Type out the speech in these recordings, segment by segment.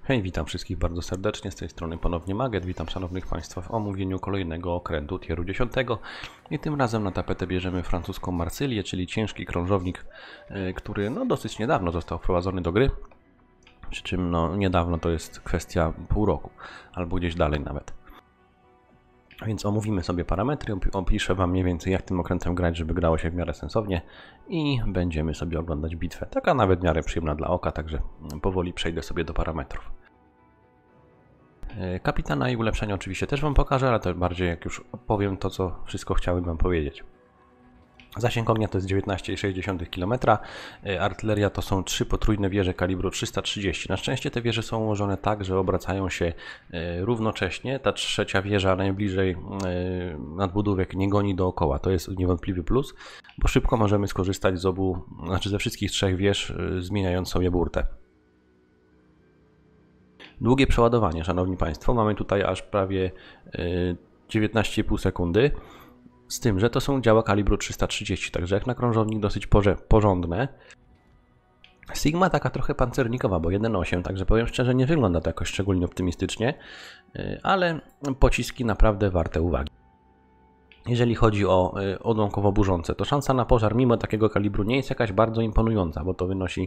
Hej, witam wszystkich bardzo serdecznie, z tej strony ponownie Maget. Witam szanownych Państwa w omówieniu kolejnego okrętu tieru 10 i tym razem na tapetę bierzemy francuską Marsylię, czyli ciężki krążownik, który dosyć niedawno został wprowadzony do gry, przy czym niedawno to jest kwestia pół roku, albo gdzieś dalej nawet. Więc omówimy sobie parametry, opiszę Wam mniej więcej jak tym okrętem grać, żeby grało się w miarę sensownie i będziemy sobie oglądać bitwę. Taka nawet w miarę przyjemna dla oka, także powoli przejdę sobie do parametrów. Kapitana i ulepszenia oczywiście też Wam pokażę, ale to bardziej jak już opowiem to, co wszystko chciałem Wam powiedzieć. Zasięg ognia to jest 19,6 km, artyleria to są 3 potrójne wieże kalibru 330. Na szczęście te wieże są ułożone tak, że obracają się równocześnie. Ta trzecia wieża najbliżej nadbudówek nie goni dookoła. To jest niewątpliwy plus, bo szybko możemy skorzystać z ze wszystkich trzech wież, zmieniając sobie burtę. Długie przeładowanie, szanowni Państwo, mamy tutaj aż prawie 19,5 sekundy. Z tym, że to są działa kalibru 330, także jak na krążownik dosyć porządne. Sigma taka trochę pancernikowa, bo 1,8, także powiem szczerze, nie wygląda to jakoś szczególnie optymistycznie, ale pociski naprawdę warte uwagi. Jeżeli chodzi o odłamkowo-burzące, to szansa na pożar mimo takiego kalibru nie jest jakaś bardzo imponująca, bo to wynosi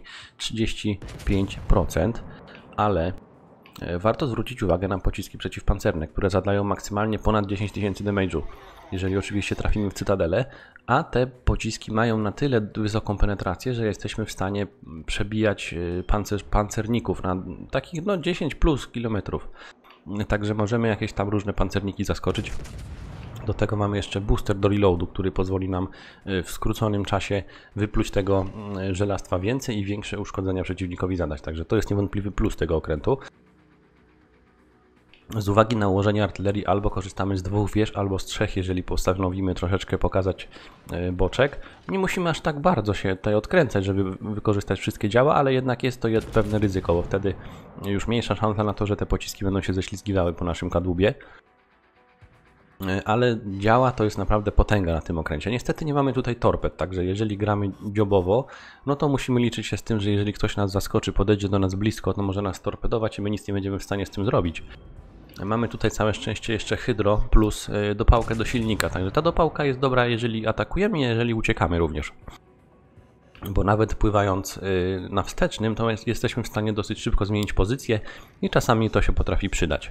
35%, ale warto zwrócić uwagę na pociski przeciwpancerne, które zadają maksymalnie ponad 10 000 damage'u, jeżeli oczywiście trafimy w cytadelę, a te pociski mają na tyle wysoką penetrację, że jesteśmy w stanie przebijać pancerników na takich 10 plus kilometrów. Także możemy jakieś tam różne pancerniki zaskoczyć. Do tego mamy jeszcze booster do reloadu, który pozwoli nam w skróconym czasie wypluć tego żelastwa więcej i większe uszkodzenia przeciwnikowi zadać. Także to jest niewątpliwy plus tego okrętu. Z uwagi na ułożenie artylerii albo korzystamy z dwóch wież, albo z trzech, jeżeli postanowimy troszeczkę pokazać boczek. Nie musimy aż tak bardzo się tutaj odkręcać, żeby wykorzystać wszystkie działa, ale jednak jest to pewne ryzyko, bo wtedy już mniejsza szansa na to, że te pociski będą się ześlizgiwały po naszym kadłubie. Ale działa to jest naprawdę potęga na tym okręcie. Niestety nie mamy tutaj torped, także jeżeli gramy dziobowo, to musimy liczyć się z tym, że jeżeli ktoś nas zaskoczy, podejdzie do nas blisko, to może nas torpedować i my nic nie będziemy w stanie z tym zrobić. Mamy tutaj całe szczęście jeszcze hydro plus dopałkę do silnika, także ta dopałka jest dobra, jeżeli atakujemy i jeżeli uciekamy również. Bo nawet pływając na wstecznym, to jesteśmy w stanie dosyć szybko zmienić pozycję i czasami to się potrafi przydać.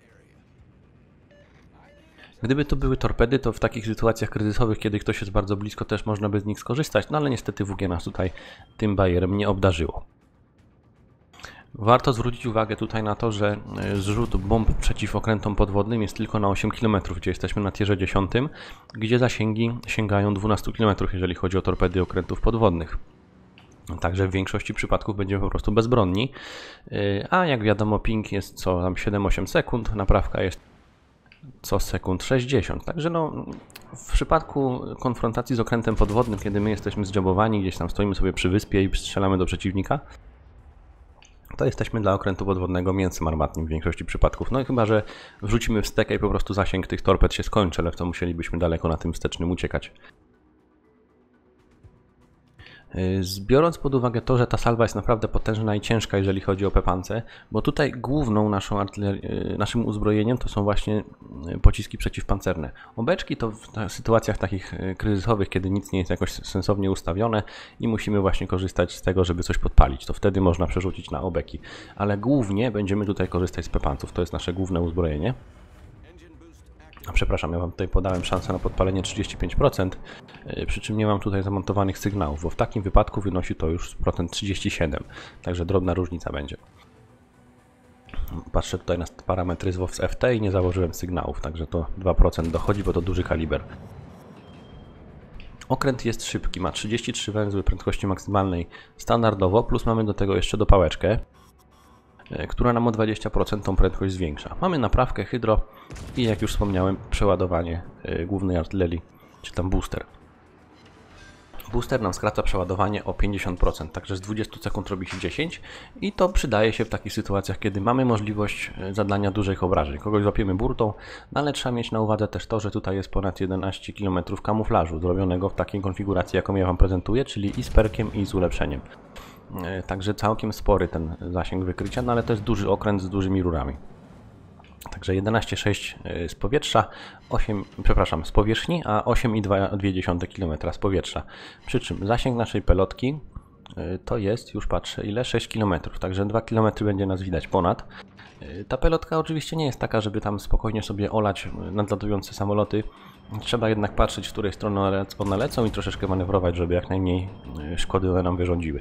Gdyby to były torpedy, to w takich sytuacjach kryzysowych, kiedy ktoś jest bardzo blisko, też można by z nich skorzystać, ale niestety WG nas tutaj tym bajerem nie obdarzyło. Warto zwrócić uwagę tutaj na to, że zrzut bomb przeciw okrętom podwodnym jest tylko na 8 km, gdzie jesteśmy na tierze 10, gdzie zasięgi sięgają 12 km, jeżeli chodzi o torpedy okrętów podwodnych. Także w większości przypadków będziemy po prostu bezbronni, a jak wiadomo ping jest co tam 7-8 sekund, naprawka jest co sekund 60. Także w przypadku konfrontacji z okrętem podwodnym, kiedy my jesteśmy zdziobowani, gdzieś tam stoimy sobie przy wyspie i strzelamy do przeciwnika, to jesteśmy dla okrętu podwodnego mięsem armatnim w większości przypadków. I chyba, że wrzucimy wstekę i po prostu zasięg tych torped się skończy, ale w to musielibyśmy daleko na tym wstecznym uciekać. Biorąc pod uwagę to, że ta salwa jest naprawdę potężna i ciężka, jeżeli chodzi o pepance, bo tutaj główną naszym uzbrojeniem to są właśnie pociski przeciwpancerne. Obeczki to w sytuacjach takich kryzysowych, kiedy nic nie jest jakoś sensownie ustawione i musimy właśnie korzystać z tego, żeby coś podpalić, to wtedy można przerzucić na obeki. Ale głównie będziemy tutaj korzystać z pepanców, to jest nasze główne uzbrojenie. Przepraszam, ja Wam tutaj podałem szansę na podpalenie 35%, przy czym nie mam tutaj zamontowanych sygnałów, bo w takim wypadku wynosi to już procent 37%, także drobna różnica będzie. Patrzę tutaj na parametry z WOWS FT i nie założyłem sygnałów, także to 2% dochodzi, bo to duży kaliber. Okręt jest szybki, ma 33 węzły prędkości maksymalnej standardowo, plus mamy do tego jeszcze dopałeczkę, która nam o 20% tą prędkość zwiększa. Mamy naprawkę hydro i jak już wspomniałem przeładowanie głównej artylerii, czy tam booster. Booster nam skraca przeładowanie o 50%, także z 20 sekund robi się 10 i to przydaje się w takich sytuacjach, kiedy mamy możliwość zadania dużych obrażeń. Kogoś złapiemy burtą, ale trzeba mieć na uwadze też to, że tutaj jest ponad 11 km kamuflażu zrobionego w takiej konfiguracji, jaką ja Wam prezentuję, czyli i z perkiem, i z ulepszeniem. Także całkiem spory ten zasięg wykrycia, no ale to jest duży okręt z dużymi rurami. Także 11,6 z powietrza, z powierzchni, a 8,2 km z powietrza. Przy czym zasięg naszej pelotki to jest, już patrzę, ile? 6 km, także 2 km będzie nas widać ponad. Ta pelotka oczywiście nie jest taka, żeby tam spokojnie sobie olać nadlatujące samoloty. Trzeba jednak patrzeć, w której strony one lecą i troszeczkę manewrować, żeby jak najmniej szkody one nam wyrządziły.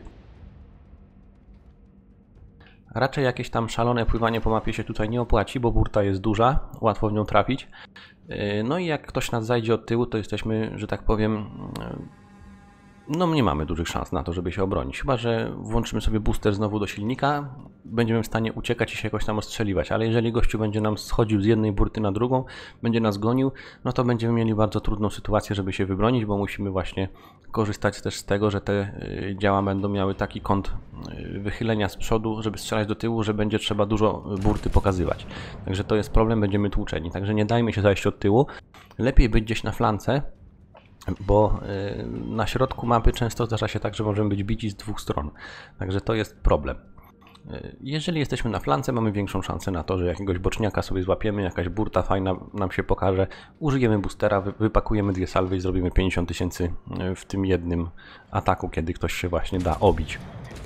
Raczej jakieś tam szalone pływanie po mapie się tutaj nie opłaci, bo burta jest duża, łatwo w nią trafić. No i jak ktoś nas zajdzie od tyłu, to jesteśmy, że tak powiem, no nie mamy dużych szans na to, żeby się obronić. Chyba że włączymy sobie booster znowu do silnika, będziemy w stanie uciekać i się jakoś tam ostrzeliwać. Ale jeżeli gościu będzie nam schodził z jednej burty na drugą, będzie nas gonił, no to będziemy mieli bardzo trudną sytuację, żeby się wybronić, bo musimy właśnie korzystać też z tego, że te działa będą miały taki kąt wychylenia z przodu, żeby strzelać do tyłu, że będzie trzeba dużo burty pokazywać. Także to jest problem, będziemy tłuczeni. Także nie dajmy się zajść od tyłu. Lepiej być gdzieś na flance, bo na środku mapy często zdarza się tak, że możemy być bici z dwóch stron. Także to jest problem. Jeżeli jesteśmy na flance, mamy większą szansę na to, że jakiegoś boczniaka sobie złapiemy, jakaś burta fajna nam się pokaże, użyjemy boostera, wypakujemy 2 salwy i zrobimy 50 000 w tym jednym ataku, kiedy ktoś się właśnie da obić.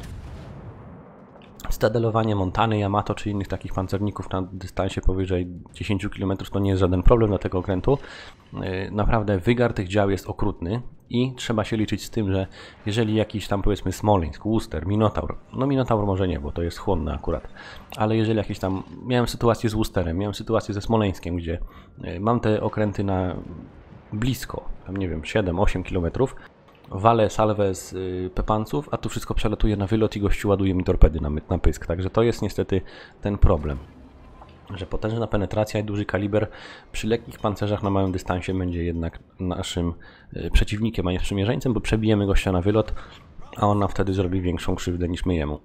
Stadelowanie Montany, Yamato czy innych takich pancerników na dystansie powyżej 10 km to nie jest żaden problem dla tego okrętu. Naprawdę wygar tych dział jest okrutny i trzeba się liczyć z tym, że jeżeli jakiś tam powiedzmy Smoleńsk, Worcester, Minotaur, no Minotaur może nie, bo to jest chłonne akurat, ale jeżeli jakiś tam, miałem sytuację z Worcesterem, miałem sytuację ze Smoleńskiem, gdzie mam te okręty na blisko, tam nie wiem, 7-8 km, walę salwę z pepanców, a tu wszystko przelatuje na wylot i gościu ładuje mi torpedy na pysk. Także to jest niestety ten problem, że potężna penetracja i duży kaliber przy lekkich pancerzach na małym dystansie będzie jednak naszym przeciwnikiem, a nie sprzymierzeńcem, bo przebijemy gościa na wylot, a on nam wtedy zrobi większą krzywdę niż my jemu.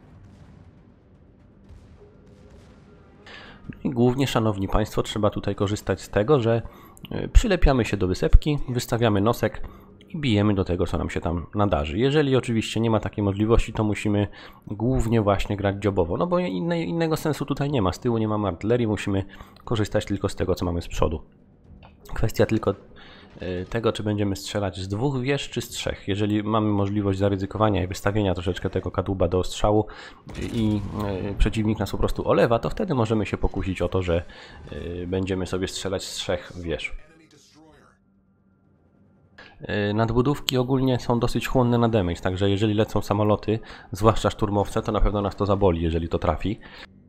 I głównie, szanowni państwo, trzeba tutaj korzystać z tego, że przylepiamy się do wysepki, wystawiamy nosek i bijemy do tego, co nam się tam nadarzy. Jeżeli oczywiście nie ma takiej możliwości, to musimy głównie właśnie grać dziobowo, no bo innego sensu tutaj nie ma. Z tyłu nie mamy artylerii, musimy korzystać tylko z tego, co mamy z przodu. Kwestia tylko tego, czy będziemy strzelać z 2 wież, czy z 3. Jeżeli mamy możliwość zaryzykowania i wystawienia troszeczkę tego kadłuba do ostrzału i przeciwnik nas po prostu olewa, to wtedy możemy się pokusić o to, że będziemy sobie strzelać z 3 wież. Nadbudówki ogólnie są dosyć chłonne na damage, także jeżeli lecą samoloty, zwłaszcza szturmowce, to na pewno nas to zaboli, jeżeli to trafi.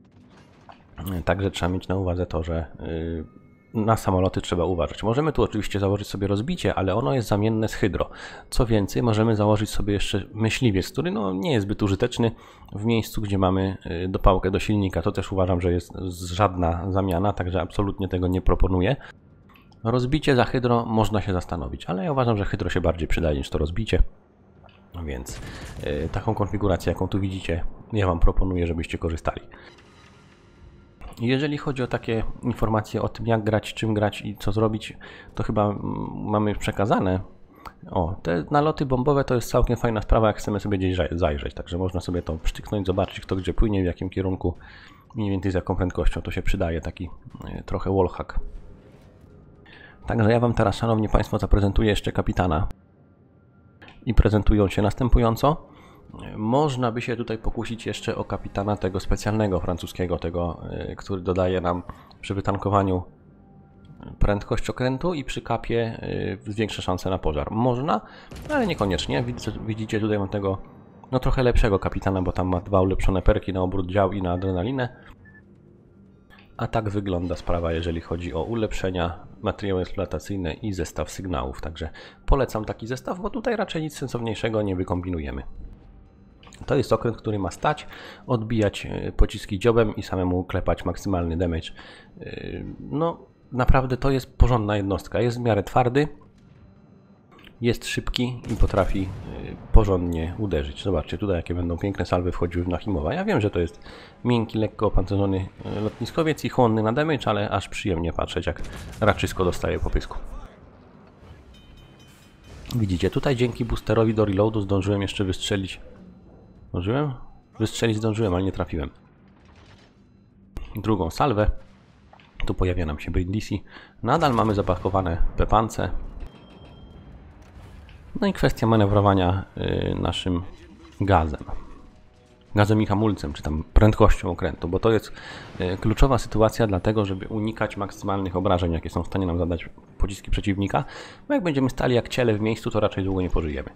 Także trzeba mieć na uwadze to, że na samoloty trzeba uważać. Możemy tu oczywiście założyć sobie rozbicie, ale ono jest zamienne z hydro. Co więcej, możemy założyć sobie jeszcze myśliwiec, który no, nie jest zbyt użyteczny w miejscu, gdzie mamy dopałkę do silnika. To też uważam, że jest żadna zamiana, także absolutnie tego nie proponuję. Rozbicie za hydro można się zastanowić, ale ja uważam, że hydro się bardziej przydaje niż to rozbicie. Więc taką konfigurację, jaką tu widzicie, ja Wam proponuję, żebyście korzystali. Jeżeli chodzi o takie informacje o tym, jak grać, czym grać i co zrobić, to chyba mamy już przekazane. O, te naloty bombowe to jest całkiem fajna sprawa, jak chcemy sobie gdzieś zajrzeć, także można sobie to przytyknąć, zobaczyć kto gdzie płynie, w jakim kierunku, mniej więcej z jaką prędkością, to się przydaje, taki trochę wallhack. Także ja Wam teraz, szanowni państwo, zaprezentuję jeszcze kapitana i prezentują się następująco. Można by się tutaj pokusić jeszcze o kapitana tego specjalnego francuskiego, tego, który dodaje nam przy wytankowaniu prędkość okrętu i przy kapie zwiększa szanse na pożar. Można, ale niekoniecznie. Widzicie, tutaj mam tego no trochę lepszego kapitana, bo tam ma 2 ulepszone perki na obrót dział i na adrenalinę. A tak wygląda sprawa, jeżeli chodzi o ulepszenia, materiały eksploatacyjne i zestaw sygnałów. Także polecam taki zestaw, bo tutaj raczej nic sensowniejszego nie wykombinujemy. To jest okręt, który ma stać, odbijać pociski dziobem i samemu klepać maksymalny damage. No naprawdę to jest porządna jednostka, jest w miarę twardy, jest szybki i potrafi porządnie uderzyć. Zobaczcie tutaj jakie będą piękne salwy wchodziły w Nachimowa. Ja wiem, że to jest miękki, lekko opancerzony lotniskowiec i chłonny na damage, ale aż przyjemnie patrzeć jak raczysko dostaje po pysku. Widzicie, tutaj dzięki boosterowi do reloadu zdążyłem jeszcze wystrzelić Zdążyłem? Wystrzelić zdążyłem, ale nie trafiłem. Drugą salwę. Tu pojawia nam się Brindisi. Nadal mamy zapakowane pepance. No i kwestia manewrowania naszym gazem. Gazem i hamulcem, czy tam prędkością okrętu, bo to jest kluczowa sytuacja dlatego, żeby unikać maksymalnych obrażeń, jakie są w stanie nam zadać pociski przeciwnika, bo jak będziemy stali jak ciele w miejscu, to raczej długo nie pożyjemy.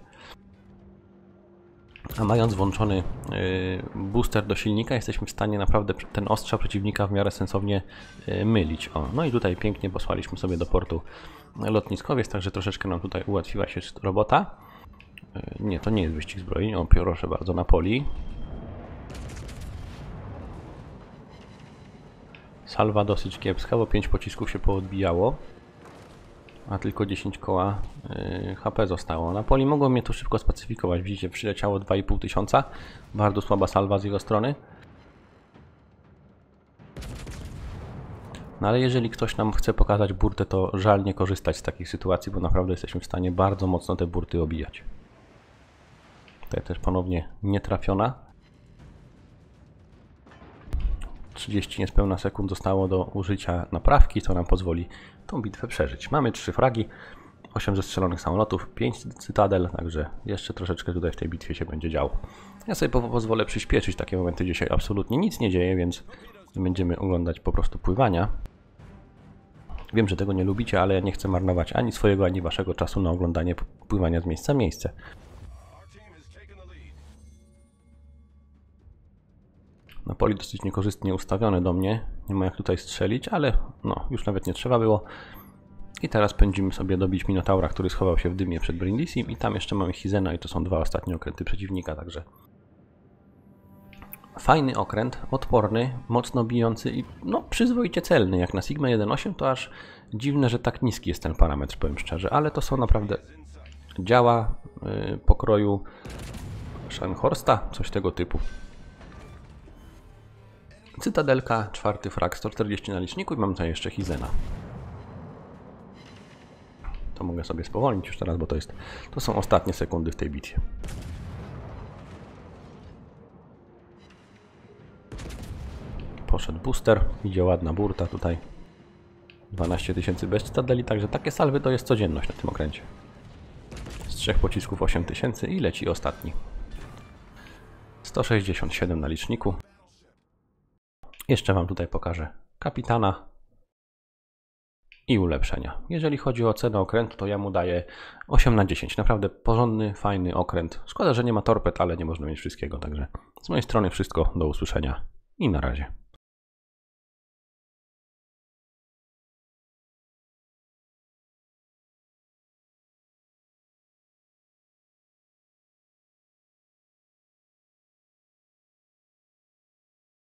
A mając włączony booster do silnika, jesteśmy w stanie naprawdę ten ostrzał przeciwnika w miarę sensownie mylić. O, no i tutaj pięknie posłaliśmy sobie do portu lotniskowiec, także troszeczkę nam tutaj ułatwiła się robota. Nie, to nie jest wyścig zbroi, o proszę bardzo, na poli. Salwa dosyć kiepska, bo 5 pocisków się poodbijało, a tylko 10 koła HP zostało. Na poli mogło mnie tu szybko spacyfikować, widzicie, przyleciało 2500, bardzo słaba salwa z jego strony. No ale jeżeli ktoś nam chce pokazać burtę, to żal nie korzystać z takich sytuacji, bo naprawdę jesteśmy w stanie bardzo mocno te burty obijać. Tutaj też ponownie nietrafiona. 30 niespełna sekund zostało do użycia naprawki, co nam pozwoli tą bitwę przeżyć. Mamy 3 fragi, 8 zestrzelonych samolotów, 5 cytadel, także jeszcze troszeczkę tutaj w tej bitwie się będzie działo. Ja sobie pozwolę przyspieszyć takie momenty, gdzie się absolutnie nic nie dzieje, więc będziemy oglądać po prostu pływania. Wiem, że tego nie lubicie, ale ja nie chcę marnować ani swojego, ani waszego czasu na oglądanie pływania z miejsca w miejsce. Na poli dosyć niekorzystnie ustawione do mnie, nie ma jak tutaj strzelić, ale no, już nawet nie trzeba było. I teraz pędzimy sobie dobić Minotaura, który schował się w dymie przed Brindisim i tam jeszcze mamy Hizena i to są 2 ostatnie okręty przeciwnika, także fajny okręt, odporny, mocno bijący i no przyzwoicie celny. Jak na Sigma 1.8 to aż dziwne, że tak niski jest ten parametr, powiem szczerze, ale to są naprawdę działa pokroju Scharnhorsta, coś tego typu. Cytadelka, 4 frag, 140 na liczniku i mam tutaj jeszcze Hizena. To mogę sobie spowolnić już teraz, bo to są ostatnie sekundy w tej bitwie. Poszedł booster, idzie ładna burta tutaj. 12 000 bez cytadeli, także takie salwy to jest codzienność na tym okręcie. Z 3 pocisków 8000 i leci ostatni. 167 na liczniku. Jeszcze wam tutaj pokażę kapitana i ulepszenia. Jeżeli chodzi o cenę okrętu, to ja mu daję 8 na 10. Naprawdę porządny, fajny okręt. Szkoda, że nie ma torped, ale nie można mieć wszystkiego. Także z mojej strony wszystko. Do usłyszenia i na razie.